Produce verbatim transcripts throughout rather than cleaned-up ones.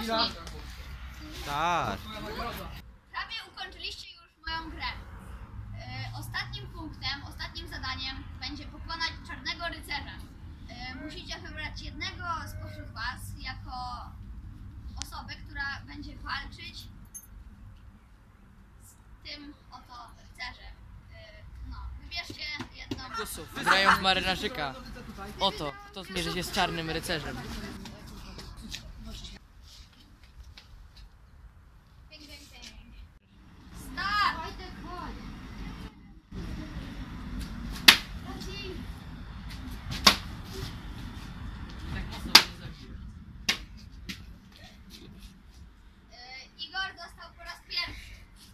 Zacznij. Tak. Prawie ukończyliście już moją grę. Yy, ostatnim punktem, ostatnim zadaniem będzie pokonać Czarnego Rycerza. Yy, musicie wybrać jednego spośród was jako osobę, która będzie walczyć z tym oto rycerzem. Yy, no, wybierzcie jedną. Grają w marynarzyka. Oto, kto zmierzy się z Czarnym Rycerzem. Pięk, pięk, pięk. Start! Yy, Igor dostał po raz pierwszy.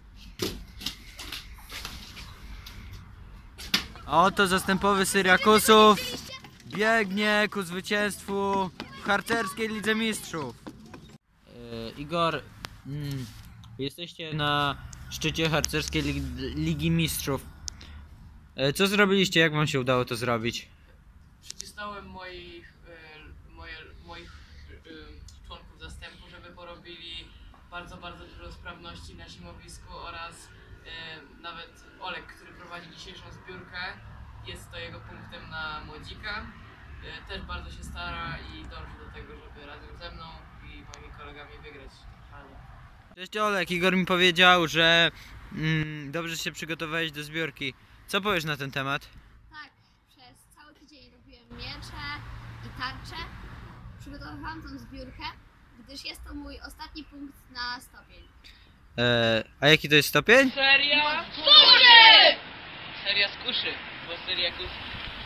Oto zastępowy Syriakusów biegnie ku zwycięstwu w harcerskiej Lidze Mistrzów. E, Igor, mm, jesteście na szczycie harcerskiej Ligi, Ligi Mistrzów. E, co zrobiliście? Jak wam się udało to zrobić? Przycisnąłem moich, e, moje, moich e, członków zastępu, żeby porobili bardzo, bardzo dużo sprawności na zimowisku oraz e, nawet Olek, który prowadzi dzisiejszą zbiórkę, jest to jego punktem na młodzika. E, też bardzo się stara i dąży do tego, żeby razem ze mną i moimi kolegami wygrać. Cześć Olek, Igor mi powiedział, że mm, dobrze się przygotowałeś do zbiórki. Co powiesz na ten temat? Tak, przez cały tydzień robiłem miecze i tarcze. Przygotowywałam tą zbiórkę, gdyż jest to mój ostatni punkt na stopień. E, a jaki to jest stopień? Seria skuszy! Seria skuszy, bo seria kuszy.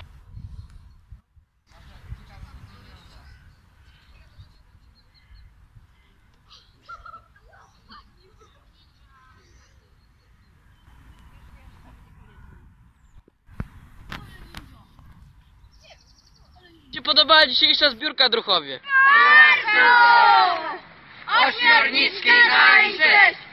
Ci podobała dzisiejsza zbiórka, druchowie? Bardzo! Ośmiornickiej na i sześć!